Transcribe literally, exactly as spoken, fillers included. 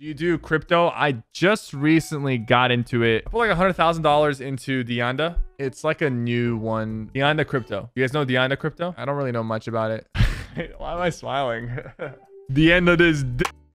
Do you do crypto? I just recently got into it. I put like a hundred thousand dollars into Deonda. It's like a new one. Deonda crypto. You guys know Deonda crypto? I don't really know much about it. Why am I smiling? The end of this.